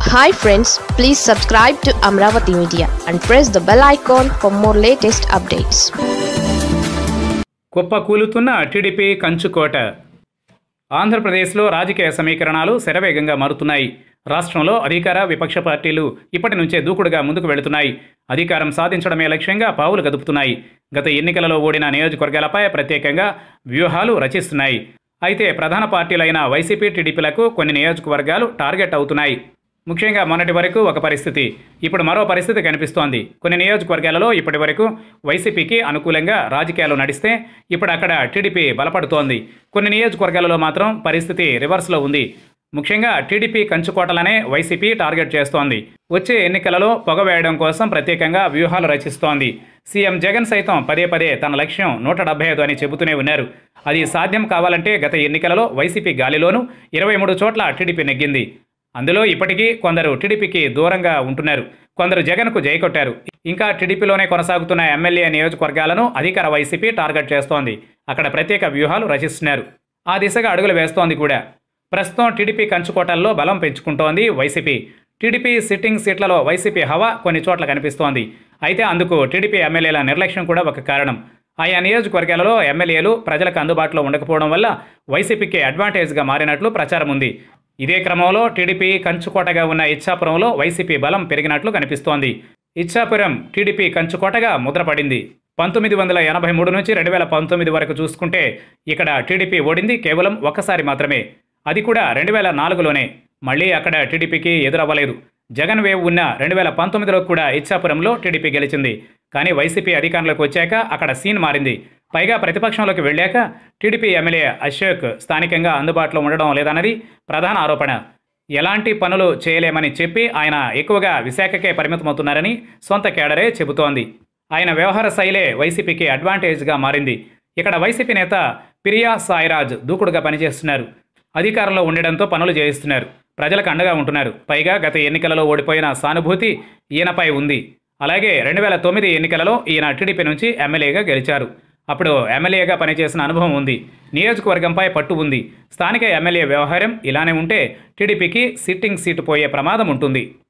Hi friends, please subscribe to Amaravathi Media and press the bell icon for more latest updates. కుప్ప కూలుతున్న TDP కంచుకోట. ఆంధ్రప్రదేశ్లో రాజకీయ సమీకరణాలు శరవేగంగా మారుతున్నాయి. రాష్ట్రంలో అధికార విపక్ష పార్టీలు ఇప్పటి నుంచే దూకుడుగా ముందుకు వెళుతున్నాయి. అధికారం సాధించడమే లక్ష్యంగా పావులు కదుపుతున్నాయి. గత ఎన్నికలలో ఓడిన నియోజకవర్గాలపై ప్రత్యేకంగా వ్యూహాలు రచిస్తున్నాయి. అయితే ప్రధాన పార్టీలైన వైసీపీ, టీడీపీలకు కొన్ని నియోజకవర్గాలు టార్గెట్ అవుతున్నాయి. ముఖ్యంగా మొన్నటి వరకు ఒక పరిస్థితి, ఇప్పుడు మరో పరిస్థితి కనిపిస్తోంది. కొన్ని నియోజకవర్గాలలో ఇప్పటి వరకు వైసీపీకి అనుకూలంగా రాజకీయాలు నడిస్తే ఇప్పుడు అక్కడ టీడీపీ బలపడుతోంది. కొన్ని నియోజకవర్గాలలో మాత్రం పరిస్థితి రివర్స్లో ఉంది. ముఖ్యంగా టీడీపీ కంచుకోటలనే వైసీపీ టార్గెట్ చేస్తోంది. వచ్చే ఎన్నికలలో పొగవేయడం కోసం ప్రత్యేకంగా వ్యూహాలు రచిస్తోంది. సీఎం జగన్ సైతం పదే పదే తన లక్ష్యం 175 అని చెబుతూనే ఉన్నారు. అది సాధ్యం కావాలంటే గత ఎన్నికలలో వైసీపీ గాలిలోనూ 23 చోట్ల టీడీపీ నెగ్గింది. అందులో ఇప్పటికీ కొందరు టీడీపీకి దూరంగా ఉంటున్నారు. కొందరు జగన్కు జైకొట్టారు. ఇంకా టీడీపీలోనే కొనసాగుతున్న ఎమ్మెల్యే నియోజకవర్గాలను అధికార వైసీపీ టార్గెట్ చేస్తోంది. అక్కడ ప్రత్యేక వ్యూహాలు రచిస్తున్నారు. ఆ దిశగా అడుగులు వేస్తోంది కూడా. ప్రస్తుతం టీడీపీ కంచుకోటల్లో బలం పెంచుకుంటోంది వైసీపీ. టీడీపీ సిట్టింగ్ సీట్లలో వైసీపీ హవా కొన్ని చోట్ల కనిపిస్తోంది. అయితే అందుకు టీడీపీ ఎమ్మెల్యేల నిర్లక్ష్యం కూడా ఒక కారణం. ఆయా నియోజకవర్గాలలో ఎమ్మెల్యేలు ప్రజలకు అందుబాటులో ఉండకపోవడం వల్ల వైసీపీకి అడ్వాంటేజ్గా మారినట్లు ప్రచారం ఉంది. ఇదే క్రమంలో టీడీపీ కంచుకోటగా ఉన్న ఇచ్చాపురంలో వైసీపీ బలం పెరిగినట్లు కనిపిస్తోంది. ఇచ్చాపురం టీడీపీ కంచుకోటగా ముద్రపడింది. 1983 నుంచి 2019 వరకు చూసుకుంటే ఇక్కడ టీడీపీ ఓడింది కేవలం ఒక్కసారి మాత్రమే. అది కూడా 2004లోనే. మళ్ళీ అక్కడ టీడీపీకి ఎదురవ్వలేదు. జగన్ వేవ్ ఉన్న 2019లో కూడా ఇచ్చాపురంలో టీడీపీ గెలిచింది. కానీ వైసీపీ అధికారంలోకి వచ్చాక అక్కడ సీన్ మారింది. పైగా ప్రతిపక్షంలోకి వెళ్ళాక టీడీపీ ఎమ్మెల్యే అశోక్ స్థానికంగా అందుబాటులో ఉండడం లేదన్నది ప్రధాన ఆరోపణ. ఎలాంటి పనులు చేయలేమని చెప్పి ఆయన ఎక్కువగా విశాఖకే పరిమితమవుతున్నారని సొంత కేడరే చెబుతోంది. ఆయన వ్యవహార శైలే వైసీపీకి అడ్వాంటేజ్గా మారింది. ఇక్కడ వైసీపీ నేత పిరియా సాయిరాజ్ దూకుడుగా పనిచేస్తున్నారు. అధికారంలో ఉండడంతో పనులు చేయిస్తున్నారు. ప్రజలకు అండగా ఉంటున్నారు. పైగా గత ఎన్నికలలో ఓడిపోయిన సానుభూతి ఈయనపై ఉంది. అలాగే 2009 ఎన్నికలలో ఈయన టీడీపీ నుంచి ఎమ్మెల్యేగా గెలిచారు. అప్పుడు ఎమ్మెల్యేగా పనిచేసిన అనుభవం ఉంది. నియోజకవర్గంపై పట్టు ఉంది. స్థానిక ఎమ్మెల్యే వ్యవహారం ఇలానే ఉంటే టీడీపీకి సిట్టింగ్ సీటు పోయే ప్రమాదం ఉంటుంది.